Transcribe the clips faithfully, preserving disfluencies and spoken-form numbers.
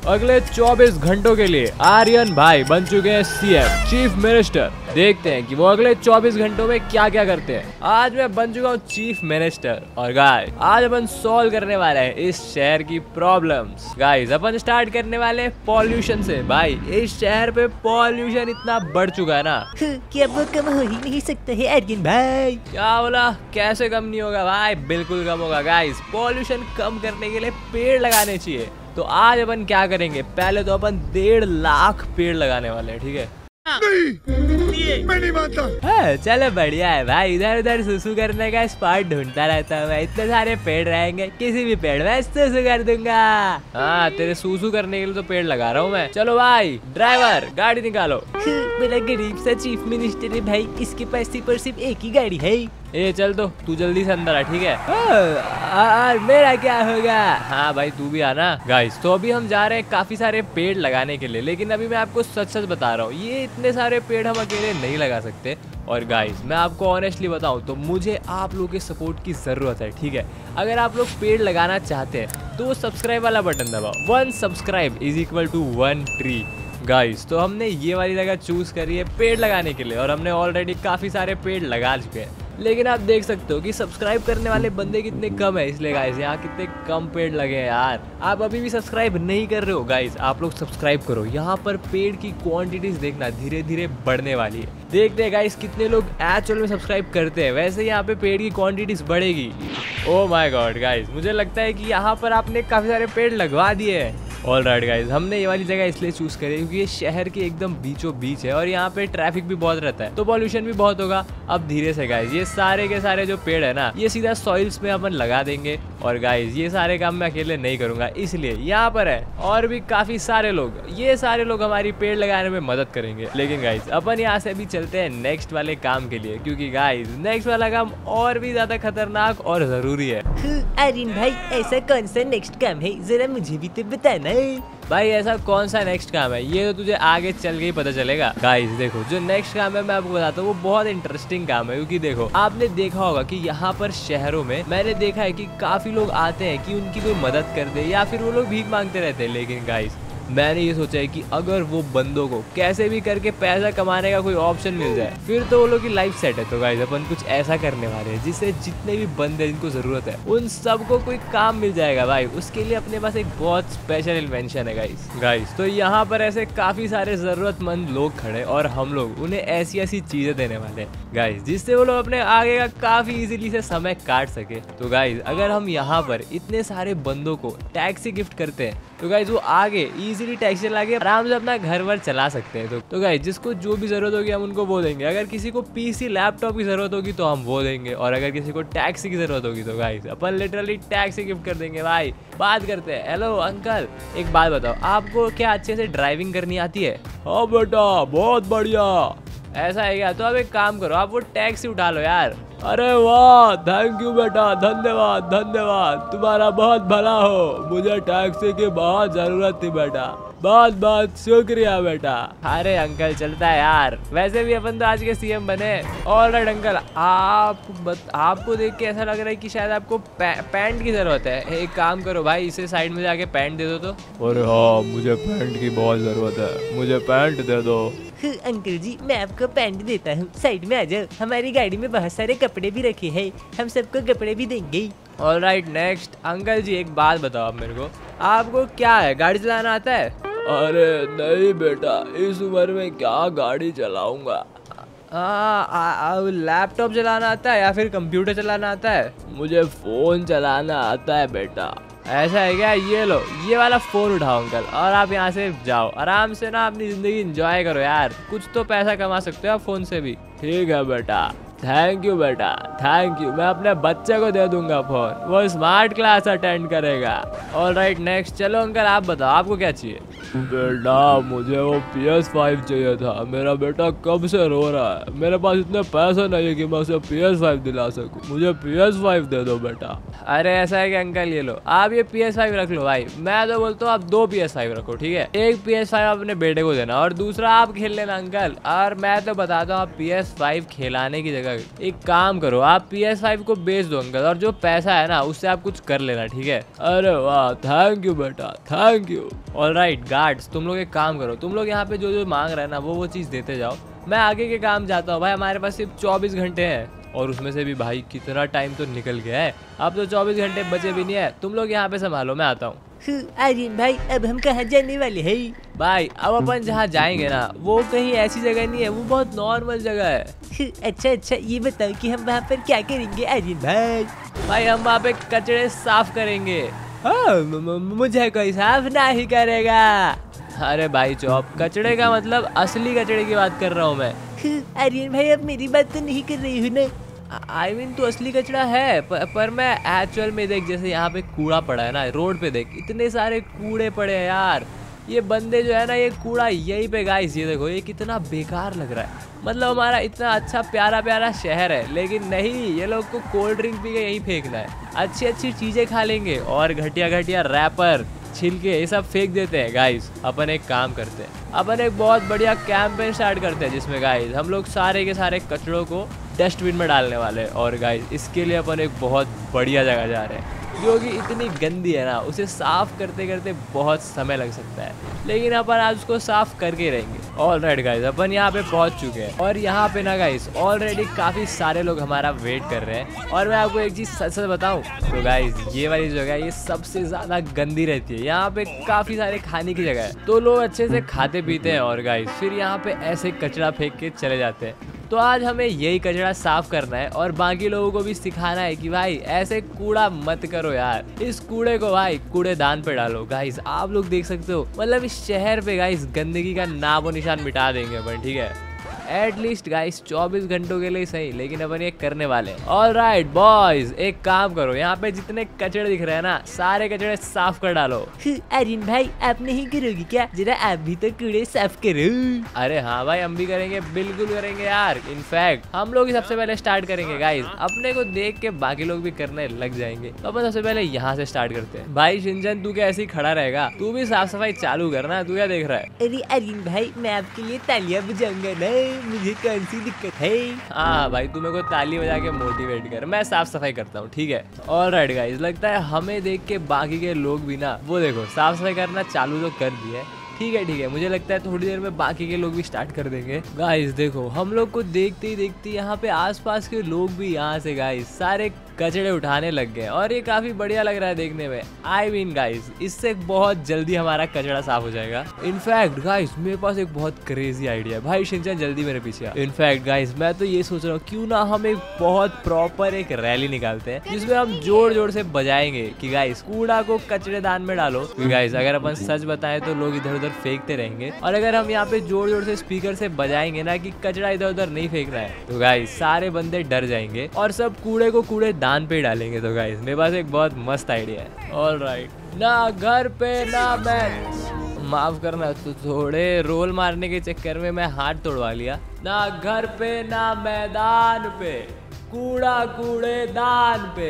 अगले चौबीस घंटों के लिए आर्यन भाई बन चुके हैं सीएम चीफ मिनिस्टर। देखते हैं कि वो अगले चौबीस घंटों में क्या क्या करते हैं। आज मैं बन चुका हूँ चीफ मिनिस्टर और गाइस आज अपन सॉल्व करने वाले हैं इस शहर की प्रॉब्लम्स। गाइस अपन स्टार्ट करने वाले पॉल्यूशन से। भाई इस शहर पे पॉल्यूशन इतना बढ़ चुका है ना कि अब वो कम हो ही नहीं सकता है आर्यन भाई। क्या बोला? कैसे कम नहीं होगा भाई? बिल्कुल कम होगा। गाइस पॉल्यूशन कम करने के लिए पेड़ लगाने चाहिए। तो आज अपन क्या करेंगे, पहले तो अपन डेढ़ लाख पेड़ लगाने वाले हैं, ठीक है? नहीं, मैं नहीं मानता। हाँ, चलो बढ़िया है भाई। इधर उधर सुसु करने का स्पॉट ढूंढता रहता हूँ मैं। इतने सारे पेड़ रहेंगे, किसी भी पेड़ में सुसु कर दूंगा। हाँ, तेरे सुसु करने के लिए तो पेड़ लगा रहा हूँ मैं। चलो भाई ड्राइवर गाड़ी निकालो। मेरा गरीब सा चीफ मिनिस्टर है भाई, इसके पास सिर्फ और सिर्फ एक ही गाड़ी है। ए चल तो तू जल्दी से अंदर आ, ठीक है? और मेरा क्या होगा? हाँ भाई तू भी आना। गाइस तो अभी हम जा रहे हैं काफी सारे पेड़ लगाने के लिए, लेकिन अभी मैं आपको सच सच बता रहा हूँ, ये इतने सारे पेड़ हम अकेले नहीं लगा सकते। और गाइस मैं आपको ऑनेस्टली बताऊं तो मुझे आप लोगों के सपोर्ट की जरूरत है, ठीक है? अगर आप लोग पेड़ लगाना चाहते हैं तो सब्सक्राइब वाला बटन दबाओ। One subscribe is equal to one tree. Guys तो हमने ये वाली जगह चूज करी है पेड़ लगाने के लिए और हमने ऑलरेडी काफी सारे पेड़ लगा चुके हैं। लेकिन आप देख सकते हो कि सब्सक्राइब करने वाले बंदे कितने कम है, इसलिए गाइस यहाँ कितने कम पेड़ लगे हैं यार। आप अभी भी सब्सक्राइब नहीं कर रहे हो गाइस, आप लोग सब्सक्राइब करो। यहाँ पर पेड़ की क्वांटिटीज देखना धीरे धीरे बढ़ने वाली है। देखते हैं गाइस कितने लोग एक्चुअल में सब्सक्राइब करते हैं। वैसे यहाँ पे पेड़ की क्वांटिटीज बढ़ेगी। ओह माय गॉड गाइस, मुझे लगता है कि यहाँ पर आपने काफी सारे पेड़ लगवा दिए हैं। ऑल राइट गाइज, हमने ये वाली जगह इसलिए चूज करी क्योंकि ये शहर के एकदम बीचों बीच है और यहाँ पे ट्रैफिक भी बहुत रहता है, तो पॉल्यूशन भी बहुत होगा। अब धीरे से गाइज ये सारे के सारे जो पेड़ है ना, ये सीधा सॉइल्स में अपन लगा देंगे। और गाइज ये सारे काम मैं अकेले नहीं करूंगा, इसलिए यहाँ पर है और भी काफी सारे लोग, ये सारे लोग हमारी पेड़ लगाने में मदद करेंगे। लेकिन गाइज अपन यहाँ से अभी चलते हैं नेक्स्ट वाले काम के लिए, क्योंकि गाइज नेक्स्ट वाला काम और भी ज्यादा खतरनाक और जरूरी है। आर्यन भाई ऐसा कौन सा नेक्स्ट काम है, जरा मुझे भी तो बताना। भाई ऐसा कौन सा नेक्स्ट काम है ये तो तुझे आगे चल के ही पता चलेगा। गाइस देखो जो नेक्स्ट काम है मैं आपको बताता हूँ, वो बहुत इंटरेस्टिंग काम है। क्योंकि देखो आपने देखा होगा कि यहाँ पर शहरों में मैंने देखा है कि काफी लोग आते हैं कि उनकी कोई मदद कर दे या फिर वो लोग भीख मांगते रहते हैं। लेकिन गाइस मैंने ये सोचा है कि अगर वो बंदों को कैसे भी करके पैसा कमाने का कोई ऑप्शन मिल जाए फिर तो वो लोग की लाइफ सेट है। तो गाइस अपन कुछ ऐसा करने वाले हैं जिससे जितने भी बंदे जिनको जरूरत है उन सबको कोई काम मिल जाएगा। भाई उसके लिए अपने पास एक बहुत स्पेशल इन्वेंशन है गाइस। गाइस तो यहाँ पर ऐसे काफी सारे जरूरतमंद लोग खड़े और हम लोग उन्हें ऐसी ऐसी चीजें देने वाले हैं गाइस जिससे वो लोग अपने आगे का काफी इजीली से समय काट सके। तो गाइस अगर हम यहाँ पर इतने सारे बंदों को टैक्सी गिफ्ट करते हैं तो गाइस वो आगे इजीली टैक्सी चला के आराम से अपना घर वर चला सकते हैं। तो, तो गाइस जिसको जो भी जरूरत होगी हम उनको वो देंगे। अगर किसी को पीसी लैपटॉप की जरूरत होगी तो हम वो देंगे, और अगर किसी को टैक्सी की जरूरत होगी तो गाइस अपन लिटरली टैक्सी गिफ्ट कर देंगे। भाई बात करते हैं। हेलो अंकल, एक बात बताओ, आपको क्या अच्छे से ड्राइविंग करनी आती है? हाँ बेटा बहुत बढ़िया। ऐसा है क्या? तो अब एक काम करो, आप वो टैक्सी उठा लो यार। अरे वाह, थैंक यू बेटा, धन्यवाद धन्यवाद, तुम्हारा बहुत भला हो। मुझे टैक्सी की बहुत जरूरत थी बेटा, बहुत बहुत शुक्रिया बेटा। अरे अंकल चलता है यार, वैसे भी अपन तो आज के सीएम बने। ऑलराइट अंकल, आप बत, आपको देख के ऐसा लग रहा है कि शायद आपको पै, पैंट की जरूरत है। एक काम करो भाई, इसे साइड में जाके पैंट दे दो तो। अरे हाँ मुझे पैंट की बहुत जरूरत है, मुझे पैंट दे दो। अंकल जी मैं आपको पैंट देता हूँ, साइड में आ जाओ। हमारी गाड़ी में बहुत सारे कपड़े भी रखे हैं, हम सबको कपड़े भी देंगे। Alright next. अंकल जी एक बात बताओ आप मेरे को, आपको क्या है, गाड़ी चलाना आता है? अरे नहीं बेटा, इस उम्र में क्या गाड़ी चलाऊंगा। लैपटॉप चलाना आता है या फिर कंप्यूटर चलाना आता है? मुझे फोन चलाना आता है बेटा। ऐसा है क्या? ये लो ये वाला फोन उठाओ अंकल और आप यहाँ से जाओ, आराम से ना अपनी जिंदगी एंजॉय करो यार, कुछ तो पैसा कमा सकते हो आप फोन से भी। ठीक है बेटा, थैंक यू बेटा, थैंक यू। मैं अपने बच्चे को दे दूंगा फोन, वो स्मार्ट क्लास अटेंड करेगा। Alright next. चलो अंकल आप बताओ आपको क्या चाहिए? बेटा मुझे वो पी एस फाइव चाहिए था, मेरा बेटा कब से रो रहा है, मेरे पास इतने पैसे नहीं है कि मैं उसे पी एस फाइव दिला सकूं, मुझे पी एस फाइव दे दो बेटा। अरे ऐसा है कि अंकल ये लो आप ये पी एस फाइव रख लो भाई, मैं तो बोलता हूँ आप दो पी एस फाइव रखो ठीक है, एक पी एस फाइव अपने बेटे को देना और दूसरा आप खेल लेना अंकल। और मैं तो बताता हूँ आप पी एस फाइव खिलाने की जगह एक काम करो, आप पी एस फाइव को बेच दो अंकल और जो पैसा है ना उससे आप कुछ कर लेना ठीक है। अरे वाह थैंक यू बेटा थैंक यू। ऑलराइट गार्ड्स तुम लोग एक काम करो, तुम लोग यहाँ पे जो जो मांग रहे हैं ना वो वो चीज़ देते जाओ, मैं आगे के काम जाता हूँ। भाई हमारे पास सिर्फ चौबीस घंटे हैं और उसमें से भी भाई कितना टाइम तो निकल गया है, अब तो चौबीस घंटे बचे भी नहीं है, तुम लोग यहाँ पे संभालो मैं आता हूँ। आर्यन भाई अब हम कहाँ जाने वाले हैं? भाई अब अपन जहाँ जाएंगे ना वो कहीं ऐसी जगह नहीं है, वो बहुत नॉर्मल जगह है। अच्छा अच्छा ये बताओ कि हम वहाँ पर क्या करेंगे आर्यन भाई? भाई हम वहाँ पे कचड़े साफ करेंगे। हाँ मुझे कोई साफ नहीं करेगा। अरे भाई चौप, कचड़े का मतलब असली कचड़े की बात कर रहा हूँ मैं। आर्यन भाई अब मेरी बात तो नहीं कर रही हूँ ना? आई मीन तो असली कचड़ा है पर, पर मैं एक्चुअल में देख, जैसे यहाँ पे कूड़ा पड़ा है ना रोड पे, देख इतने सारे कूड़े पड़े हैं यार, ये बंदे जो है ना ये कूड़ा यहीं पे गाइस ये देखो ये कितना बेकार लग रहा है। मतलब हमारा इतना अच्छा प्यारा प्यारा शहर है लेकिन नहीं, ये लोग को कोल्ड ड्रिंक पी के यहीं फेंकना है, अच्छी अच्छी चीज़ें खा लेंगे और घटिया घटिया रैपर छिलके ये सब फेंक देते हैं। गाइस अपन एक काम करते हैं, अपन एक बहुत बढ़िया कैंपेन स्टार्ट करते हैं जिसमें गाइस हम लोग सारे के सारे कचड़ों को डस्टबिन में डालने वाले हैं। और गाइस इसके लिए अपन एक बहुत बढ़िया जगह जा रहे हैं जो कि इतनी गंदी है ना, उसे साफ करते करते बहुत समय लग सकता है, लेकिन अपन आज उसको साफ करके रहेंगे। ऑलराइट गाइस अपन यहाँ पे पहुँच चुके हैं और यहाँ पे ना गाइस ऑलरेडी काफ़ी सारे लोग हमारा वेट कर रहे हैं। और मैं आपको एक चीज़ सच सच बताऊँ तो गाइस ये वाली जगह ये सबसे ज़्यादा गंदी रहती है, यहाँ पे काफ़ी सारे खाने की जगह है तो लोग अच्छे से खाते पीते हैं और गाइस फिर यहाँ पे ऐसे कचरा फेंक के चले जाते हैं। तो आज हमें यही कचरा साफ करना है और बाकी लोगों को भी सिखाना है कि भाई ऐसे कूड़ा मत करो यार, इस कूड़े को भाई कूड़ेदान पे डालो। गाइस आप लोग देख सकते हो मतलब इस शहर पे गाइस गंदगी का नामो निशान मिटा देंगे अपन ठीक है, एटलीस्ट गाइस चौबीस घंटों के लिए सही, लेकिन अपन ये करने वाले हैं। ऑलराइट बॉयज एक काम करो, यहाँ पे जितने कचड़े दिख रहे हैं ना सारे कचड़े साफ कर डालो। आर्यन भाई आप नहीं करोगी क्या? जरा आप भी तो कूड़े साफ करो। अरे हाँ भाई हम भी करेंगे, बिल्कुल करेंगे यार, इनफैक्ट हम लोग ही सबसे पहले स्टार्ट करेंगे गाइस, अपने को देख के बाकी लोग भी करने लग जाएंगे। तो अपन सबसे पहले यहाँ से स्टार्ट करते हैं। भाई शिनचैन तू क्या ऐसे ही खड़ा रहेगा, तू भी साफ सफाई चालू करना, तू क्या देख रहा है? अरे आर्यन भाई मैं आपके लिए तालियां बजाऊंगा ना, मुझे कौन सी दिक्कत है? हाँ भाई तू मेरे को ताली बजा के मोटिवेट कर, मैं साफ सफाई करता हूँ ठीक है। ऑलराइट गाइस लगता है हमें देख के बाकी के लोग भी ना वो देखो साफ सफाई करना चालू तो कर दिया है। ठीक है ठीक है मुझे लगता है थोड़ी देर में बाकी के लोग भी स्टार्ट कर देंगे। गाइस देखो हम लोग को देखते ही देखते यहाँ पे आसपास के लोग भी यहाँ से गाइस सारे कचड़े उठाने लग गए और ये काफी बढ़िया लग रहा है देखने में। आई मीन गाइस इससे बहुत जल्दी हमारा कचड़ा साफ हो जाएगा। इनफैक्ट गाइस मेरे पास एक बहुत क्रेजी आइडिया है। भाई शिनचैन जल्दी मेरे पीछे आ। इनफैक्ट गाइस मैं तो ये सोच रहा हूँ क्यों ना हम एक बहुत प्रॉपर एक रैली निकालते हैं जिसमें हम जोर जोर से बजाएंगे कि गाइस कूड़ा को कचड़ेदान में डालो। गाइस अगर अपन सच बताएं तो लोग इधर उधर फेंकते रहेंगे और अगर हम यहाँ पे जोर जोर से स्पीकर से बजाएंगे ना कि कचरा इधर उधर नहीं फेंकना है तो गाइस सारे बंदे डर जाएंगे और सब कूड़े को कूड़े दान पे डालेंगे। तो गाइस मेरे पास एक बहुत मस्त आइडिया है। ऑलराइट ना घर पे ना मैं, माफ करना तो थोड़े रोल मारने के चक्कर में मैं हाथ तोड़वा लिया। ना घर पे ना मैदान पे, कूड़ा कूड़ेदान पे।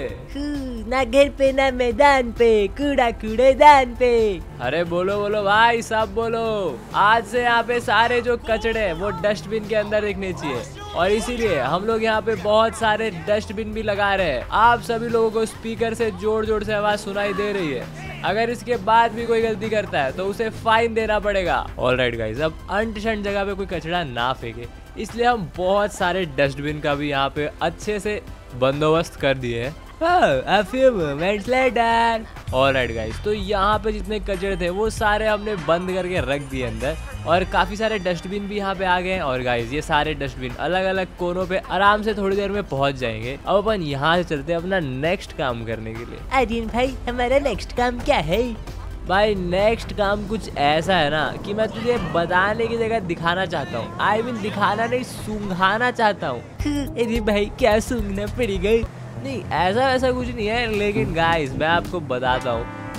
ना घर पे ना मैदान पे, कूड़ा कूड़ेदान पे। अरे बोलो बोलो भाई सब बोलो। आज से यहाँ पे सारे जो कचड़े हैं वो डस्टबिन के अंदर दिखने चाहिए और इसीलिए हम लोग यहाँ पे बहुत सारे डस्टबिन भी लगा रहे हैं। आप सभी लोगों को स्पीकर से जोर जोर से आवाज सुनाई दे रही है। अगर इसके बाद भी कोई गलती करता है तो उसे फाइन देना पड़ेगा। ऑलराइट गाइस अब अंट शंट जगह पे कोई कचड़ा ना फेंके इसलिए हम बहुत सारे डस्टबिन का भी यहाँ पे अच्छे से बंदोबस्त कर दिए हैं। ऑलराइट गाइस तो यहाँ पे जितने कचरे थे वो सारे हमने बंद करके रख दिए अंदर और काफी सारे डस्टबिन भी यहाँ पे आ गए हैं। और गाइस ये सारे डस्टबिन अलग अलग कोनों पे आराम से थोड़ी देर में पहुँच जाएंगे। अब अपन यहाँ से चलते हैं अपना नेक्स्ट काम करने के लिए। आर्यन भाई हमारा नेक्स्ट काम क्या है? भाई नेक्स्ट काम कुछ ऐसा है ना कि मैं तुझे बताने की जगह दिखाना चाहता हूँ। आई मीन दिखाना नहीं सूंघाना चाहता हूँ। अरे भाई क्या सूंघना पड़ेगा? नहीं ऐसा वैसा कुछ नहीं है, लेकिन गाइस मैं आपको बताता हूँ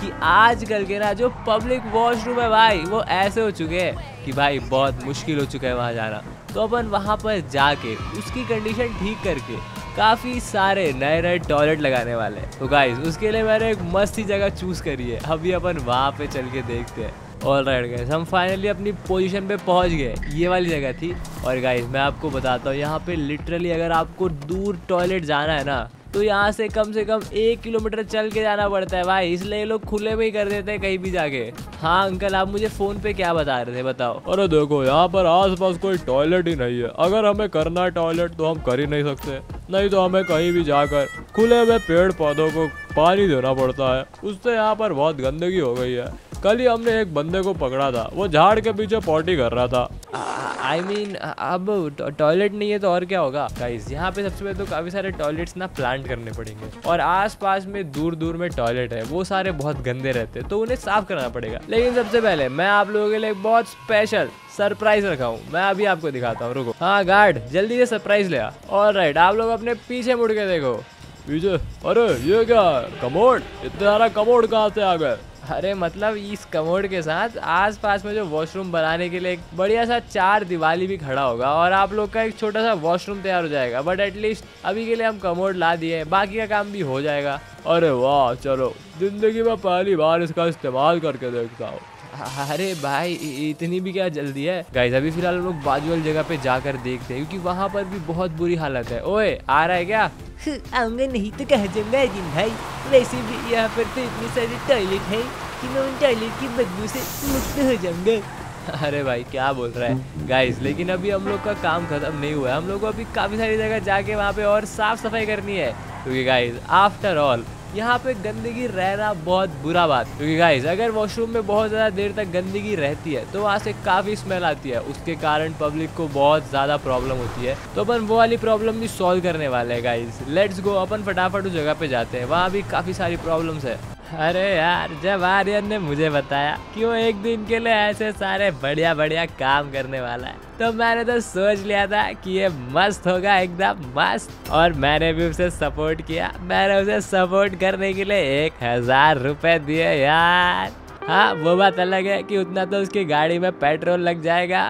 कि आजकल के ना जो पब्लिक वॉशरूम है भाई वो ऐसे हो चुके हैं कि भाई बहुत मुश्किल हो चुका है वहाँ जाना। तो अपन वहाँ पर जाके उसकी कंडीशन ठीक करके काफ़ी सारे नए नए टॉयलेट लगाने वाले हैं। तो गाइस उसके लिए मैंने एक मस्त ही जगह चूज़ करी है, अभी अपन वहाँ पे चल के देखते हैं। ऑल राइट गाइस, हम फाइनली अपनी पोजीशन पे पहुंच गए। ये वाली जगह थी। और गाइस मैं आपको बताता हूँ, यहाँ पे लिटरली अगर आपको दूर टॉयलेट जाना है ना तो यहाँ से कम से कम एक किलोमीटर चल के जाना पड़ता है भाई, इसलिए ये लोग खुले में ही कर देते हैं कहीं भी जाके। हाँ अंकल, आप मुझे फोन पे क्या बता रहे थे, बताओ। अरे देखो यहाँ पर आसपास कोई टॉयलेट ही नहीं है। अगर हमें करना है टॉयलेट तो हम कर ही नहीं सकते, नहीं तो हमें कहीं भी जाकर खुले में पेड़ पौधों को पानी देना पड़ता है। उससे यहाँ पर बहुत गंदगी हो गई है। कल ही हमने एक बंदे को पकड़ा था, वो झाड़ के पीछे पॉटी कर रहा था। आई मीन अब टॉयलेट नहीं है तो और क्या होगा। गाइस यहाँ पे सबसे पहले तो काफ़ी सारे टॉयलेट्स ना प्लांट करने पड़ेंगे, और आसपास में दूर दूर में टॉयलेट है वो सारे बहुत गंदे रहते हैं, तो उन्हें साफ करना पड़ेगा। लेकिन सबसे पहले मैं आप लोगों के लिए एक बहुत स्पेशल सरप्राइज रखा हूँ, मैं अभी आपको दिखाता हूँ। रुको, हाँ गार्ड जल्दी से सरप्राइज ले आ। ऑल राइट, आप लोग अपने पीछे मुड़ के देखो। पीछे? अरे ये क्या कमोड, इतना सारा कमोड कहाँ से आ गए? अरे मतलब इस कमोड के साथ आसपास में जो वॉशरूम बनाने के लिए एक बढ़िया सा चार दीवाली भी खड़ा होगा, और आप लोग का एक छोटा सा वॉशरूम तैयार हो जाएगा। बट एटलीस्ट अभी के लिए हम कमोड ला दिए, बाकी का काम भी हो जाएगा। अरे वाह, चलो जिंदगी में पहली बार इसका इस्तेमाल करके देखता हूँ। अरे भाई इतनी भी क्या जल्दी है। गाइस अभी फिलहाल हम लोग बाजू वाली जगह पे जाकर देखते हैं, क्योंकि वहाँ पर भी बहुत बुरी हालत है। ओए आ रहा है क्या? आऊंगा नहीं तो कहा जाऊंगा अजीम भाई। वैसे भी यहाँ पर तो इतने सारे टॉयलेट है कि मैं उन टॉयलेट की बदबू से मुक्त हो जाऊंगा। अरे भाई क्या बोल रहा है गाइस, लेकिन अभी हम लोग का काम खत्म नहीं हुआ है। हम लोग को अभी काफ़ी सारी जगह जाके वहाँ पे और साफ सफाई करनी है, क्योंकि गाइस आफ्टर ऑल यहाँ पे गंदगी रहना बहुत बुरा बात। क्योंकि गाइस अगर वॉशरूम में बहुत ज़्यादा देर तक गंदगी रहती है तो वहाँ से काफ़ी स्मेल आती है, उसके कारण पब्लिक को बहुत ज़्यादा प्रॉब्लम होती है। तो अपन वो वाली प्रॉब्लम भी सॉल्व करने वाले हैं गाइस। लेट्स गो, अपन फटाफट उस जगह पे जाते हैं, वहाँ भी काफ़ी सारी प्रॉब्लम्स है। अरे यार, जब आर्यन ने मुझे बताया कि वो एक दिन के लिए ऐसे सारे बढ़िया बढ़िया काम करने वाला है, तो मैंने तो सोच लिया था कि ये मस्त होगा, एकदम मस्त। और मैंने भी उसे सपोर्ट किया। मैंने उसे सपोर्ट करने के लिए एक हजार रुपए दिए यार। हाँ वो बात अलग है कि उतना तो उसकी गाड़ी में पेट्रोल लग जाएगा,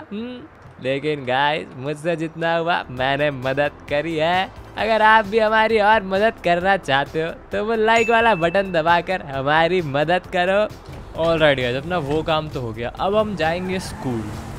लेकिन गाइस मुझसे जितना हुआ मैंने मदद करी है। अगर आप भी हमारी और मदद करना चाहते हो तो वो लाइक वाला बटन दबाकर हमारी मदद करो। ऑल राइट गाइस, अपना वो काम तो हो गया, अब हम जाएंगे स्कूल।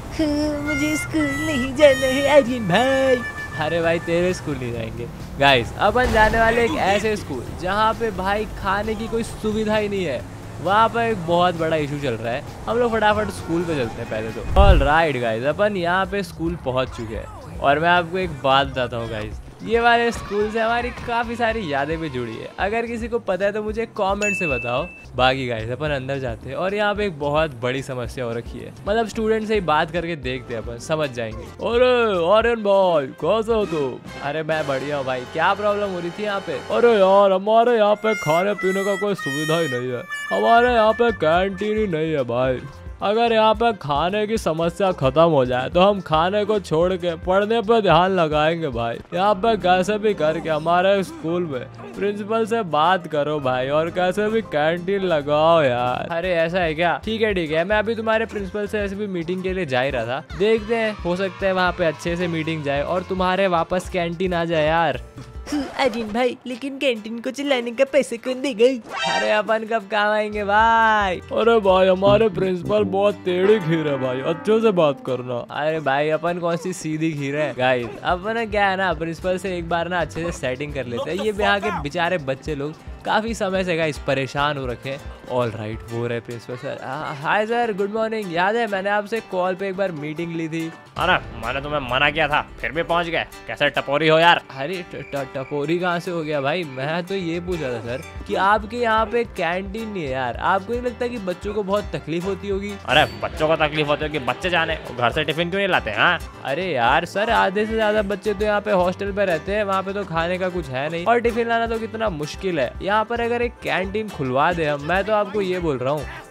मुझे स्कूल नहीं जाना है आर्यन भाई। अरे भाई तेरे स्कूल नहीं जाएंगे गाइस, अपन जाने वाले एक ऐसे स्कूल जहाँ पे भाई खाने की कोई सुविधा ही नहीं है। वहाँ पर एक बहुत बड़ा इशू चल रहा है। हम लोग फटाफट स्कूल पे चलते हैं पहले तो। ऑल राइट गाइस, अपन यहाँ पे स्कूल पहुँच चुके हैं, और मैं आपको एक बात बताता हूँ गाइस, ये वाले स्कूल से हमारी काफ़ी सारी यादें भी जुड़ी है। अगर किसी को पता है तो मुझे कमेंट से बताओ। बाकी गाइस अपन अंदर जाते हैं, और यहाँ पे एक बहुत बड़ी समस्या हो रखी है। मतलब स्टूडेंट से ही बात करके देखते हैं, अपन समझ जाएंगे। अरे आर्यन भाई कैसे हो तुम? अरे मैं बढ़िया हूँ भाई, क्या प्रॉब्लम हो रही थी यहाँ पे? अरे यार हमारे यहाँ पे खाने पीने का कोई सुविधा ही नहीं है। हमारे यहाँ पे कैंटीन ही नहीं है भाई। अगर यहाँ पे खाने की समस्या खत्म हो जाए तो हम खाने को छोड़ के पढ़ने पे ध्यान लगाएंगे भाई। यहाँ पे कैसे भी करके हमारे स्कूल में प्रिंसिपल से बात करो भाई, और कैसे भी कैंटीन लगाओ यार। अरे ऐसा है क्या? ठीक है ठीक है, मैं अभी तुम्हारे प्रिंसिपल से ऐसे भी मीटिंग के लिए जा ही रहा था। देखते हैं, हो सकता है वहाँ पे अच्छे से मीटिंग जाए और तुम्हारे वापस कैंटीन आ जाए यार। आर्यन भाई, लेकिन कैंटीन को चलाने का पैसे कौन देगा? अरे अपन कब काम आएंगे भाई? अरे भाई हमारे प्रिंसिपल बहुत टेढ़ी खीर है भाई, अच्छे से बात करना। अरे भाई अपन कौन सी सीधी खीर है गाइस। अपन क्या है ना, प्रिंसिपल से एक बार ना अच्छे से सेटिंग कर लेते हैं। ये यहाँ के बेचारे बच्चे लोग काफ़ी समय से गाइस परेशान हो रखे हैं। ऑल राइट, वो रहे principal sir. Hi sir, good morning. याद है मैंने आपसे कॉल पे एक बार मीटिंग ली थी? अरे मैंने तुम्हें मना किया था, फिर भी पहुंच गए। कैसे टपोरी हो यार? अरे टपोरी कहाँ से हो गया भाई? मैं तो ये पूछा था सर कि आपके यहाँ पे कैंटीन नहीं है यार। आपको नहीं लगता कि बच्चों को बहुत तकलीफ होती होगी? अरे बच्चों को तकलीफ होती है कि बच्चे जाने, घर से टिफिन क्यों नहीं लाते हैं? अरे यार सर, आधे से ज्यादा बच्चे तो यहाँ पे हॉस्टल पे रहते हैं, वहाँ पे तो खाने का कुछ है नहीं, और टिफिन लाना तो कितना मुश्किल है। यहाँ पर अगर एक कैंटीन खुलवा दे हम, मैं तो आपको ये बोल रहा हूँ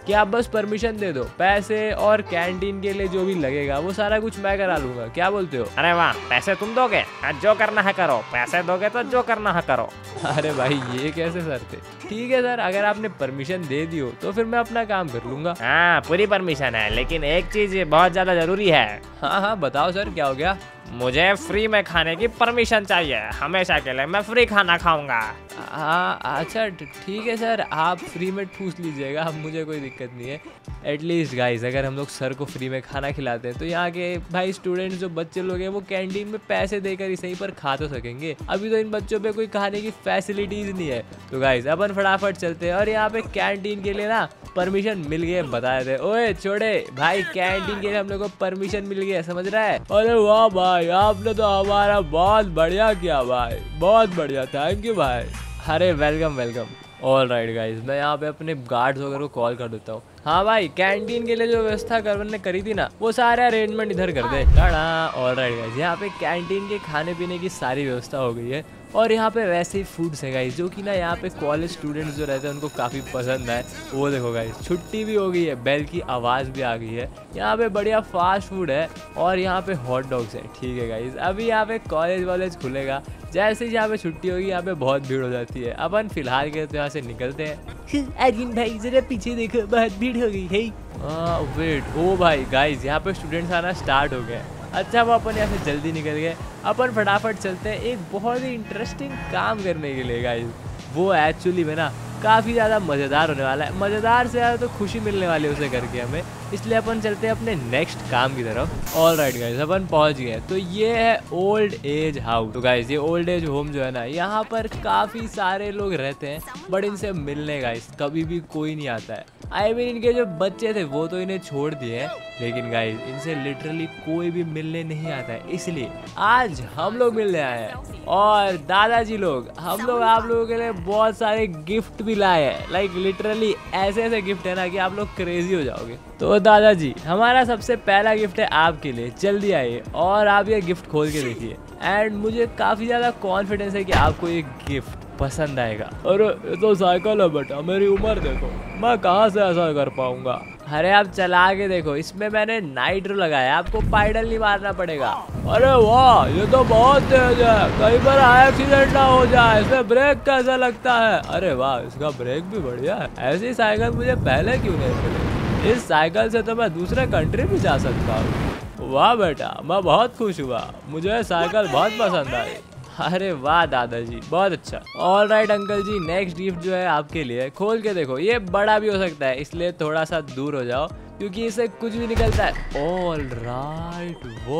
कि आप बस परमिशन दे दो, पैसे और कैंटीन के लिए जो भी लगेगा वो सारा कुछ मैं करा लूंगा। क्या बोलते हो? अरे वाह, पैसे तुम दोगे? हाँ, जो करना है करो, पैसे दोगे तो जो करना है करो। अरे भाई ये कैसे सर थे? ठीक है सर, अगर आपने परमिशन दे दी हो तो फिर मैं अपना काम कर लूंगा। हाँ पूरी परमिशन है, लेकिन एक चीज बहुत ज्यादा जरूरी है। हाँ हाँ बताओ सर, क्या हो गया? मुझे फ्री में खाने की परमिशन चाहिए, हमेशा के लिए मैं फ्री खाना खाऊंगा। हाँ अच्छा ठीक है सर, आप फ्री में ठूस लीजिएगा, अब मुझे कोई दिक्कत नहीं है। एटलीस्ट गाइस अगर हम लोग सर को फ्री में खाना खिलाते हैं तो यहाँ के भाई स्टूडेंट्स जो बच्चे लोग हैं वो कैंटीन में पैसे देकर ही सही पर खा तो सकेंगे। अभी तो इन बच्चों पे कोई खाने की फैसिलिटीज नहीं है। तो गाइस अपन फटाफट चलते हैं और यहाँ पे कैंटीन के लिए ना परमिशन मिल गई, बता देते। ओए छोड़े भाई, कैंटीन के लिए हम लोग को परमिशन मिल गया, समझ रहा है? अरे वाह भाई, आपने तो हमारा बहुत बढ़िया किया भाई, बहुत बढ़िया, थैंक यू भाई। अरे welcome welcome. All right guys, मैं यहाँ पे अपने गार्ड्स वगैरह को कॉल कर देता हूँ। हाँ भाई, कैंटीन के लिए जो व्यवस्था करने करी थी ना वो सारे अरेंजमेंट इधर कर दे। ऑल राइट गाइज, यहाँ पे कैंटीन के खाने पीने की सारी व्यवस्था हो गई है और यहाँ पे वैसे ही फूड्स है गाइज जो कि ना यहाँ पे कॉलेज स्टूडेंट्स जो रहते हैं उनको काफ़ी पसंद है। वो देखो गाइज, छुट्टी भी हो गई है, बेल की आवाज़ भी आ गई है। यहाँ पे बढ़िया फास्ट फूड है और यहाँ पे हॉट डॉग्स है। ठीक है गाइज, अभी यहाँ पे कॉलेज वॉलेज खुलेगा, जैसे ही यहाँ पे छुट्टी होगी यहाँ पे बहुत भीड़ हो जाती है। अपन फिलहाल के तो यहाँ से निकलते हैं। आर्यन भाई जरा पीछे देखो, बहुत भीड़ हो गई है। हाँ वेट, ओ भाई गाइज यहाँ पे स्टूडेंट्स आना स्टार्ट हो गए। अच्छा वो अपन यहाँ से जल्दी निकल गए, अपन फटाफट चलते हैं एक बहुत ही इंटरेस्टिंग काम करने के लिए गाइज। वो एक्चुअली में ना काफ़ी ज़्यादा मज़ेदार होने वाला है, मज़ेदार से ज़्यादा तो खुशी मिलने वाली है उसे करके हमें, इसलिए अपन चलते हैं अपने नेक्स्ट काम की तरफ। ऑल राइट गाइज, अपन पहुंच गए। तो ये है ओल्ड एज हाउस। तो गाइज ये ओल्ड एज होम जो है ना, यहाँ पर काफ़ी सारे लोग रहते हैं, बट इनसे मिलने गाइज कभी भी कोई नहीं आता है। आई मीन इनके जो बच्चे थे वो तो इन्हें छोड़ दिए हैं, लेकिन गाइज इनसे लिटरली कोई भी मिलने नहीं आता है, इसलिए आज हम लोग मिलने आए हैं। और दादाजी लोग, हम लोग आप लोगों के लिए बहुत सारे गिफ्ट भी लाए हैं, लाइक लिटरली ऐसे ऐसे गिफ्ट है ना कि आप लोग क्रेजी हो जाओगे। तो दादाजी, हमारा सबसे पहला गिफ्ट है आपके लिए, जल्दी आइए और आप ये गिफ्ट खोल के देखिए। एंड मुझे काफ़ी ज़्यादा कॉन्फिडेंस है कि आपको ये गिफ्ट पसंद आएगा। अरे ये तो साइकिल है बेटा, मेरी उम्र देखो, मैं कहाँ से ऐसा कर पाऊंगा। अरे आप चला के देखो, इसमें मैंने नाइट्रो लगाया, आपको पाइडल नहीं मारना पड़ेगा। अरे वाह, ये तो बहुत तेज है, कहीं पर एक्सीडेंट ना हो जाए। इसमें ब्रेक कैसा लगता है? अरे वाह, इसका ब्रेक भी बढ़िया है। ऐसी साइकिल मुझे पहले क्यों नहीं मिली? इस साइकिल से तो मैं दूसरे कंट्री भी जा सकता हूँ। वाह बेटा, मैं बहुत खुश हुआ, मुझे साइकिल बहुत पसंद आई। अरे वाह दादाजी, बहुत अच्छा। All right uncle ji, next gift जो है आपके लिए, खोल के देखो। ये बड़ा भी हो सकता है, इसलिए थोड़ा सा दूर हो जाओ क्योंकि इससे कुछ भी निकलता है। All right,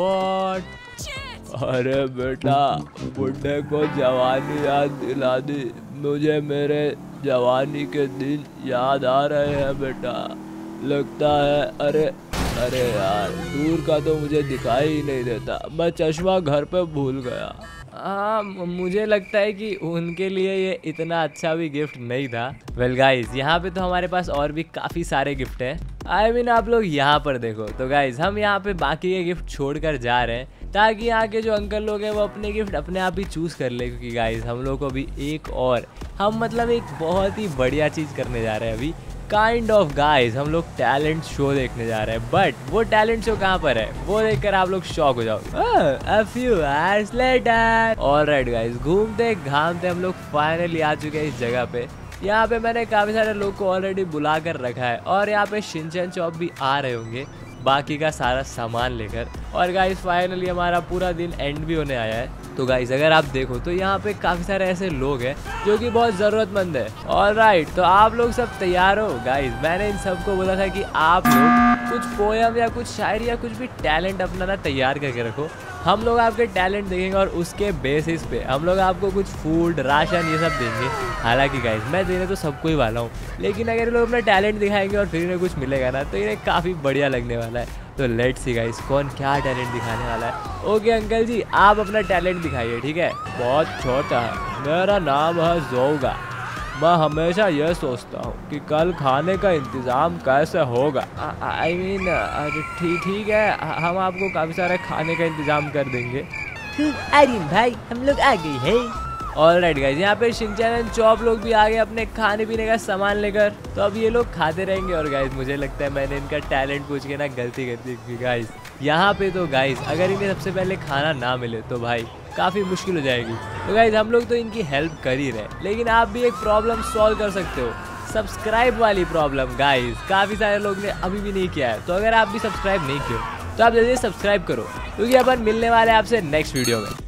what? अरे बेटा, बुढ़े को जवानी याद दिला दी, मुझे मेरे जवानी के दिन याद आ रहे हैं बेटा, लगता है। अरे अरे यार, दूर का तो मुझे दिखाई ही नहीं देता, मैं चश्मा घर पे भूल गया। हाँ मुझे लगता है कि उनके लिए ये इतना अच्छा भी गिफ्ट नहीं था। वेल गाइज, यहाँ पे तो हमारे पास और भी काफ़ी सारे गिफ्ट हैं। आई मीन आप लोग यहाँ पर देखो। तो गाइज हम यहाँ पे बाकी के गिफ्ट छोड़कर जा रहे हैं ताकि यहाँ के जो अंकल लोग हैं वो अपने गिफ्ट अपने आप ही चूज़ कर ले, क्योंकि गाइज हम लोग को भी एक और हम मतलब एक बहुत ही बढ़िया चीज़ करने जा रहे हैं अभी। काइंड ऑफ गाइज हम लोग टैलेंट शो देखने जा रहे हैं, बट वो टैलेंट शो कहाँ पर है वो देखकर आप लोग शॉक हो जाओगे। a few hours later। Alright guys, घूमते घामते हम लोग फाइनली आ चुके हैं इस जगह पे। यहाँ पे मैंने काफ़ी सारे लोग को ऑलरेडी बुला कर रखा है और यहाँ पे शिनचैन चॉप भी आ रहे होंगे बाकी का सारा सामान लेकर। और गाइज फाइनली हमारा पूरा दिन एंड भी होने आया है। तो गाइज अगर आप देखो तो यहाँ पे काफ़ी सारे ऐसे लोग हैं जो कि बहुत ज़रूरतमंद है। ऑलराइट, तो आप लोग सब तैयार हो? गाइज मैंने इन सबको बोला था कि आप लोग कुछ पोयम या कुछ शायरी या कुछ भी टैलेंट अपना ना तैयार करके रखो। हम लोग आपके टैलेंट देखेंगे और उसके बेसिस पे हम लोग आपको कुछ फूड, राशन ये सब देंगे। हालांकि गाइज मैं देने तो सबको ही वाला हूँ, लेकिन अगर लोग अपना टैलेंट दिखाएंगे और फिर इन्हें कुछ मिलेगा ना तो इन्हें काफ़ी बढ़िया लगने वाला है। तो लेट्स सी गाइस कौन क्या टैलेंट दिखाने वाला है। ओके अंकल जी, आप अपना टैलेंट दिखाइए, ठीक है? बहुत छोटा है, मेरा नाम है जोगा। मैं हमेशा यह सोचता हूँ कि कल खाने का इंतज़ाम कैसे होगा। आई मीन ठीक ठीक है, हम आपको काफ़ी सारे खाने का इंतज़ाम कर देंगे। आर्यन भाई, हम लोग आ गए हैं। ऑलराइट गाइस, यहाँ पे शिनचैन एंड चॉप लोग भी आ गए अपने खाने पीने का सामान लेकर। तो अब ये लोग खाते रहेंगे। और गाइस मुझे लगता है मैंने इनका टैलेंट पूछ के ना गलती कर दी गाइस। यहाँ पे तो गाइस अगर इन्हें सबसे पहले खाना ना मिले तो भाई काफ़ी मुश्किल हो जाएगी। तो गाइस हम लोग तो इनकी हेल्प कर ही रहे, लेकिन आप भी एक प्रॉब्लम सॉल्व कर सकते हो, सब्सक्राइब वाली प्रॉब्लम। गाइस काफ़ी सारे लोग ने अभी भी नहीं किया है, तो अगर आप भी सब्सक्राइब नहीं किए तो आप जल्दी सब्सक्राइब करो, क्योंकि अपन मिलने वाले हैं आपसे नेक्स्ट वीडियो में।